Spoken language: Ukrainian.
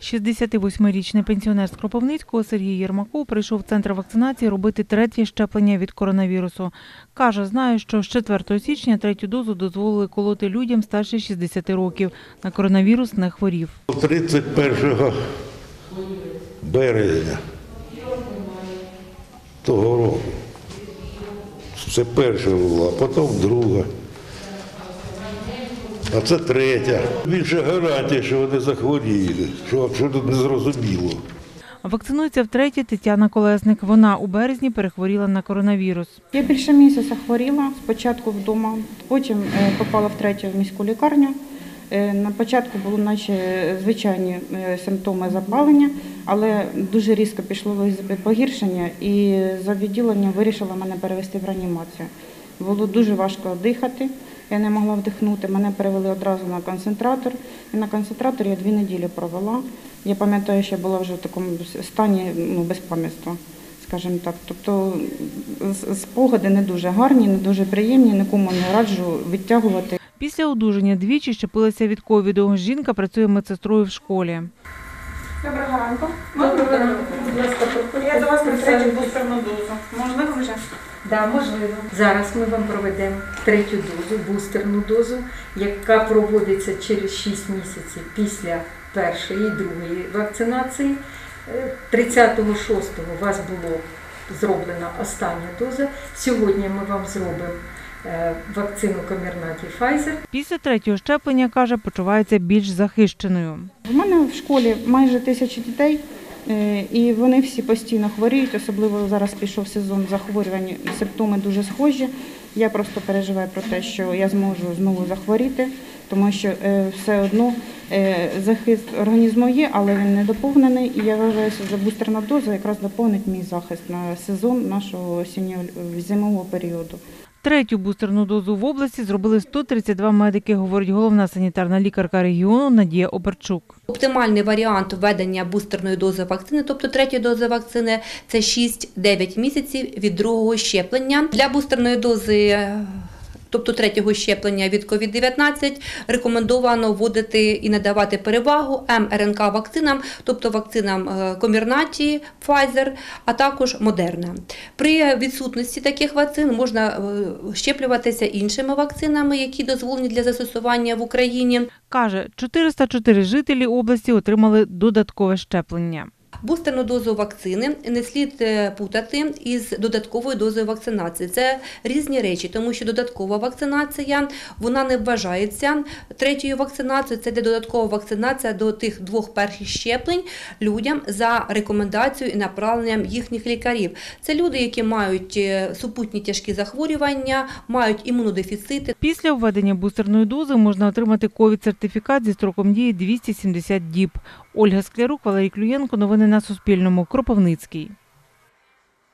68-річний пенсіонер з Кропивницького Сергій Єрмаков прийшов в центр вакцинації робити третє щеплення від коронавірусу. Каже, знає, що з 4 січня третю дозу дозволили колоти людям старше 60 років. На коронавірус не хворів. 31 березня того року. Це перша була, а потім друга. А це третя. Більше гарантій, що вони захворіли, що тут не зрозуміло. Вакцинується втретє Тетяна Колесник. Вона у березні перехворіла на коронавірус. Я більше місяця хворіла, спочатку вдома, потім попала втретє в міську лікарню. На початку були наче звичайні симптоми запалення, але дуже різко пішло погіршення і за відділенням вирішила мене перевести в реанімацію. Було дуже важко дихати, я не могла вдихнути, мене перевели одразу на концентратор. І на концентраторі я 2 неділі провела. Я пам'ятаю, що я була вже в такому стані безпам'ятства, скажімо так. Тобто спогади не дуже гарні, не дуже приємні, нікому не раджу відтягувати. Після одужання двічі щепилася від ковіду. Жінка працює медсестрою в школі. Доброго ранку. Доброго ранку. Будь ласка, я до вас на третю бустерну дозу. Можливо вже? Так, можливо. Зараз ми вам проведемо третю дозу, бустерну дозу, яка проводиться через 6 місяців після першої і другої вакцинації. 30.06 у вас було зроблена остання доза. Сьогодні ми вам зробимо вакцину Комірнаті Pfizer. Після третього щеплення, каже, почувається більш захищеною. У мене в школі майже 1000 дітей, і вони всі постійно хворіють, особливо зараз пішов сезон захворювань, симптоми дуже схожі. Я просто переживаю про те, що я зможу знову захворіти, тому що все одно захист організму є, але він не доповнений. І я вважаю, що бустерна доза якраз доповнить мій захист на сезон нашого осінньо-зимового періоду. Третю бустерну дозу в області зробили 132 медики, говорить головна санітарна лікарка регіону Надія Оберчук. Оптимальний варіант введення бустерної дози вакцини, тобто третьої дози вакцини, це 6-9 місяців від другого щеплення. Для бустерної дози, тобто третього щеплення від COVID-19, рекомендовано вводити і надавати перевагу МРНК-вакцинам, тобто вакцинам Комірнаті, Pfizer, а також Модерна. При відсутності таких вакцин можна щеплюватися іншими вакцинами, які дозволені для застосування в Україні. Каже, 404 жителі області отримали додаткове щеплення. Бустерну дозу вакцини не слід путати із додатковою дозою вакцинації. Це різні речі, тому що додаткова вакцинація, вона не вважається третьою вакцинацією. Це додаткова вакцинація до тих 2 перших щеплень людям за рекомендацією і направленням їхніх лікарів. Це люди, які мають супутні тяжкі захворювання, мають імунодефіцити. Після введення бустерної дози можна отримати ковід-сертифікат зі строком дії 270 діб. Ольга Склярук, Валерій Клюєнко. Новини на Суспільному. Кропивницький.